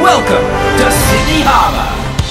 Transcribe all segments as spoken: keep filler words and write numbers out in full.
Welcome to Sydney Harbour.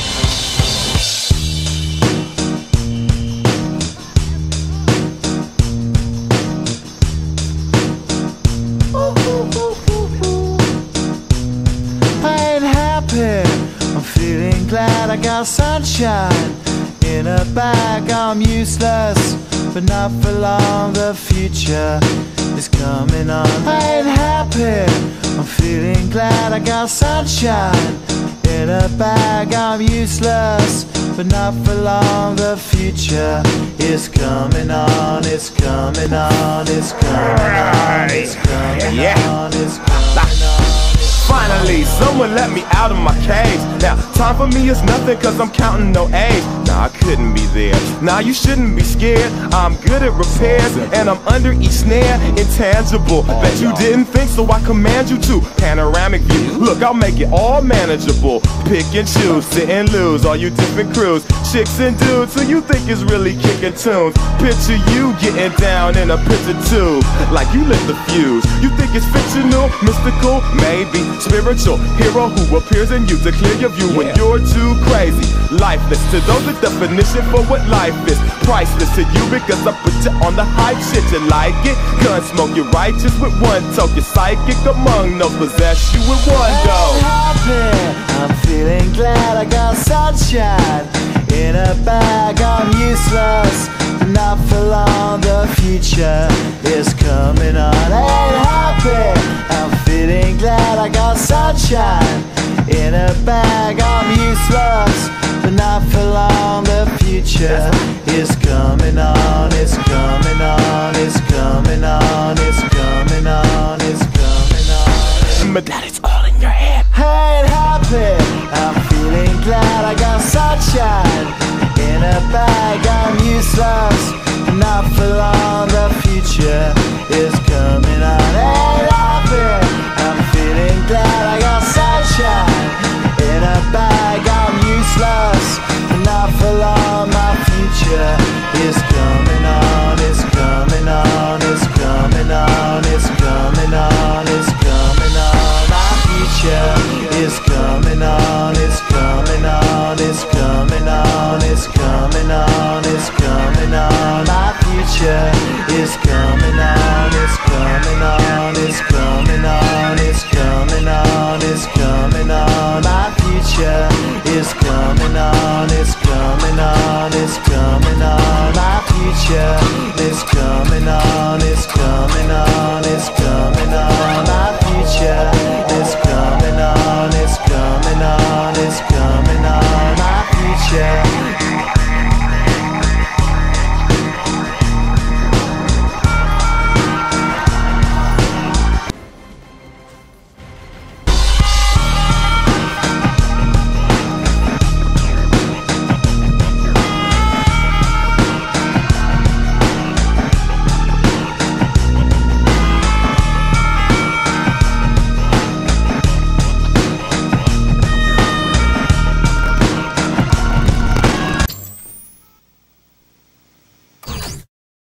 I ain't happy, I'm feeling glad I got sunshine in a bag. I'm useless, but not for long, the future is coming on. I ain't happy, I'm feeling glad I got sunshine in a bag. I'm useless, but not for long, the future is coming on. It's coming on, it's coming on, it's coming on, it's coming on. Finally, someone let me out of my cage. Now, time for me is nothing cause I'm counting no age. Nah, I couldn't be there. Nah, you shouldn't be scared. I'm good at repairs and I'm under each snare. Intangible, bet you didn't think, so I command you to. Panoramic view, look, I'll make it all manageable. Pick and choose, sit and lose, all you different crews. Chicks and dudes who you think is really kicking tunes. Picture you getting down in a picture tube, like you lit the fuse. You think it's fictional, mystical, maybe spiritual hero who appears in you to clear your view when you're too crazy. Lifeless to those, the definition for what life is. Priceless to you because I put you on the hype shit. You like it? Gun smoke, you're righteous with one toke. You're psychic among no possess you with one go. I'm happy, I'm feeling glad I got sunshine in a bag. I'm useless, but not for long, the future is coming on. I ain't happy, I'm feeling glad I got sunshine in a bag. I'm useless, but not for long, the future is coming on. It's coming on, it's coming on, it's coming on, it's coming on. But that is all in your head. I ain't happy, I'm feeling glad I got sunshine in a bag. I'm useless, not for long, the future